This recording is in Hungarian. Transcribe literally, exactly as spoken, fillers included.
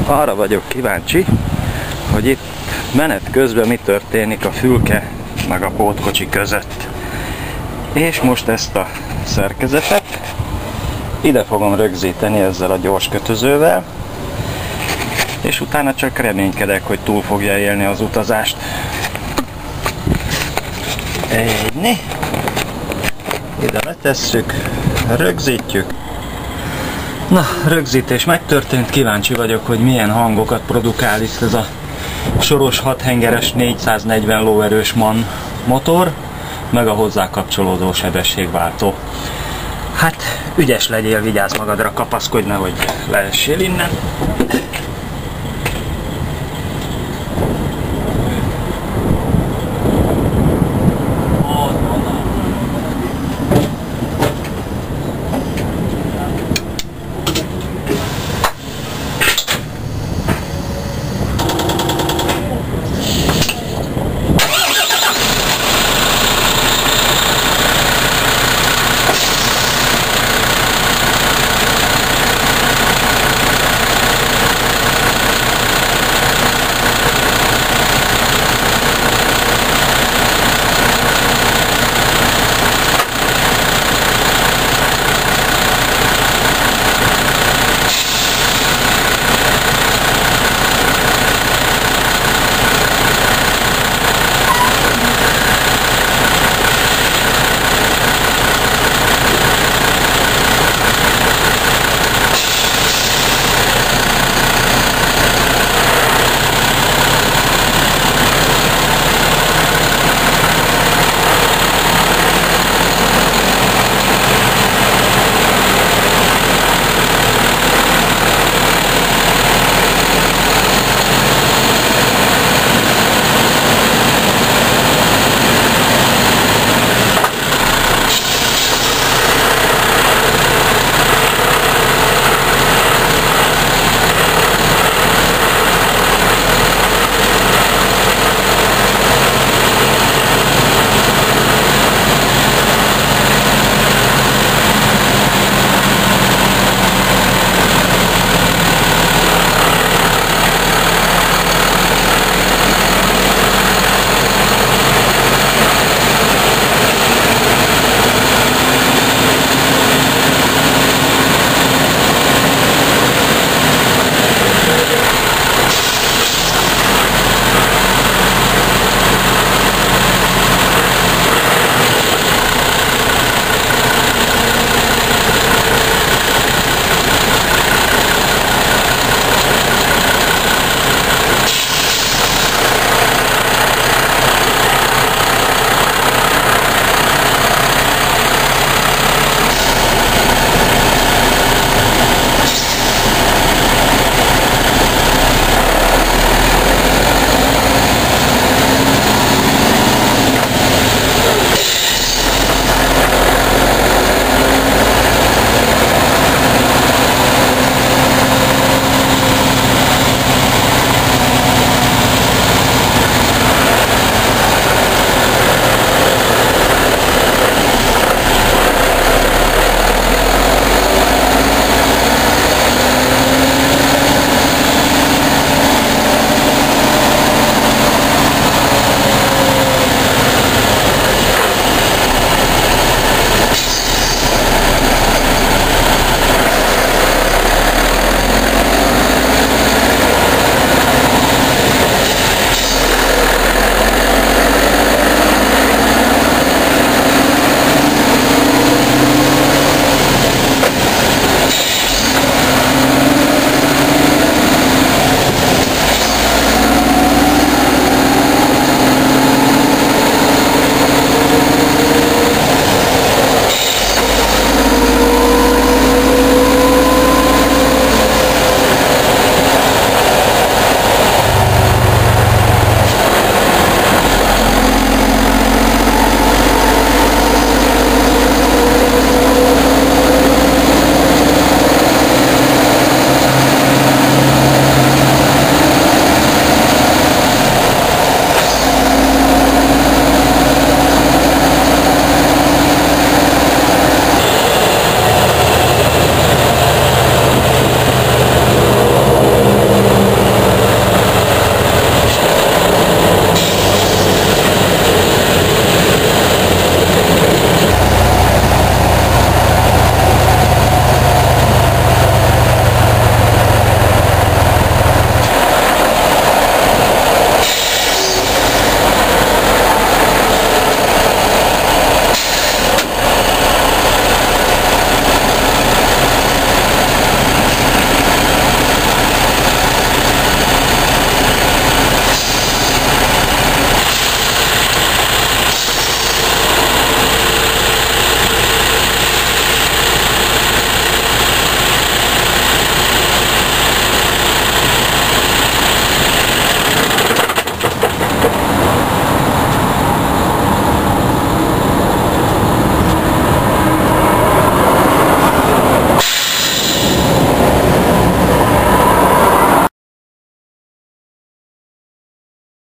Arra vagyok kíváncsi, hogy itt menet közben mi történik a fülke meg a pótkocsi között. És most ezt a szerkezetet ide fogom rögzíteni ezzel a gyors kötözővel, és utána csak reménykedek, hogy túl fogja élni az utazást. Egyni. Ide letesszük, rögzítjük. Na, rögzítés megtörtént, kíváncsi vagyok, hogy milyen hangokat produkál itt ez a soros hat hengeres négyszáznegyven lóerős MAN motor, meg a hozzá kapcsolódó sebességváltó. Hát, ügyes legyél, vigyázz magadra, kapaszkodj, nehogy leessél innen.